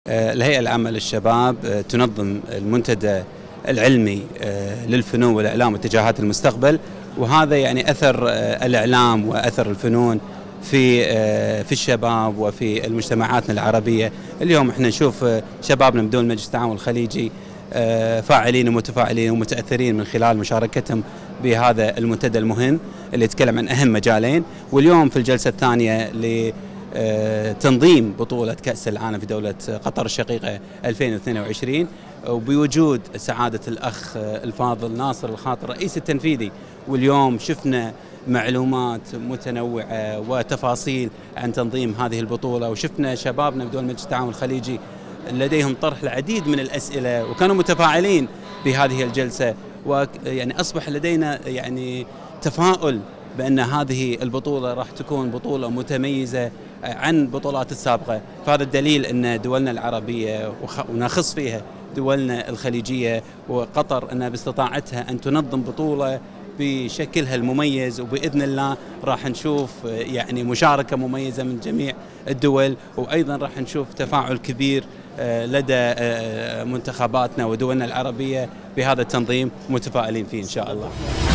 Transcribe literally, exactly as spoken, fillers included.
الهيئة العامة للشباب تنظم المنتدى العلمي للفنون والإعلام واتجاهات المستقبل، وهذا يعني أثر الإعلام وأثر الفنون في في الشباب وفي المجتمعاتنا العربية. اليوم احنا نشوف شبابنا من دول مجلس التعاون الخليجي فاعلين ومتفاعلين ومتأثرين من خلال مشاركتهم بهذا المنتدى المهم اللي يتكلم عن أهم مجالين. واليوم في الجلسة الثانية ل تنظيم بطولة كأس العالم في دولة قطر الشقيقة ألفين واثنين وعشرين، وبوجود سعادة الأخ الفاضل ناصر الخاطر رئيس التنفيذي. واليوم شفنا معلومات متنوعة وتفاصيل عن تنظيم هذه البطولة، وشفنا شبابنا بدول مجلس التعاون الخليجي لديهم طرح العديد من الأسئلة وكانوا متفاعلين بهذه الجلسة، ويعني أصبح لدينا يعني تفاؤل بأن هذه البطولة راح تكون بطولة متميزة عن بطولات السابقة. فهذا الدليل أن دولنا العربية ونخص فيها دولنا الخليجية وقطر أنها باستطاعتها أن تنظم بطولة بشكلها المميز، وبإذن الله راح نشوف يعني مشاركة مميزة من جميع الدول، وأيضا راح نشوف تفاعل كبير لدى منتخباتنا ودولنا العربية بهذا التنظيم، متفائلين فيه إن شاء الله.